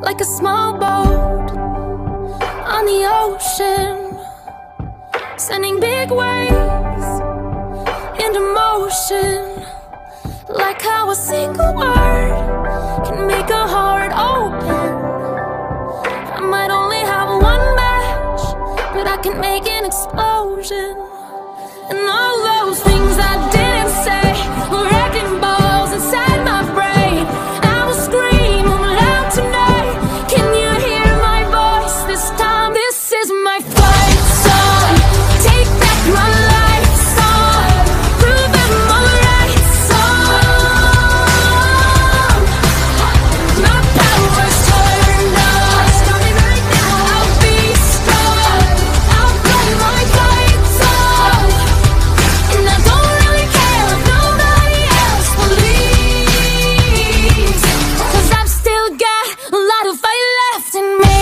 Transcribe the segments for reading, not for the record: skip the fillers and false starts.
like a small boat on the ocean, sending big waves into motion. Like how a single word can make a heart open. I might only have one match, but I can make an explosion. And all those things I didn't say were wrecking balls inside my brain. I will scream loud tonight. Can you hear my voice this time? This is my fight song. Take back my life song. Prove I'm alright song. My power's turned on. Starting right now. I'll be strong. I'll play my fight song. And I don't really care if nobody else believes, 'cause I've still got a lot of fight left in me.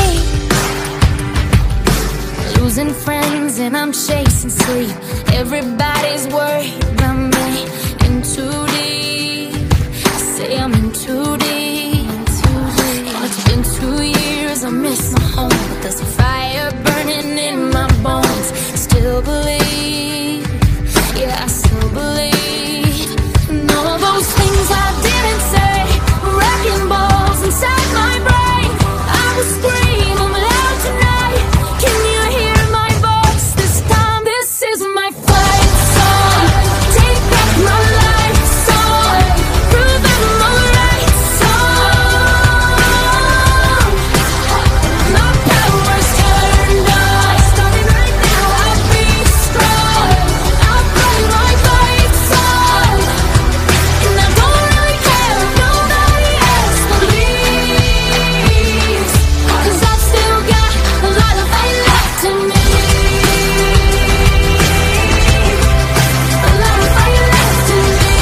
Losing friends and I'm chasing sleep. Everybody's worried about me. In too deep. I say I'm in too deep. And it's been 2 years, I miss my home, but there's a fire burning in my bones. Still believe, yeah, I still believe. And all those things I didn't say were wrecking balls inside my brain. I will scream loud tonight. Can you hear my voice this time? This is my fight song. Take back my life song. Prove I'm alright song. My power's turned on. Starting right now. I'll be strong. I'll play my fight song. And I don't really care if nobody else believes, 'cause I've still got a lot of fight left in me. A lot of fight left in me.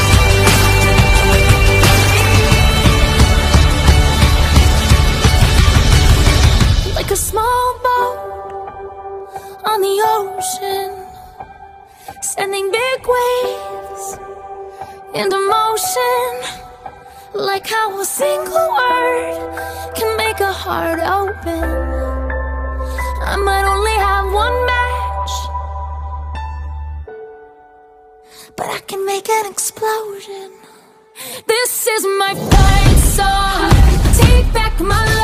Like a small boat on the ocean, sending big waves into motion. Like how a single word can make a heart open. I might only have one match, but I can make an explosion. This is my fight song. Take back my life.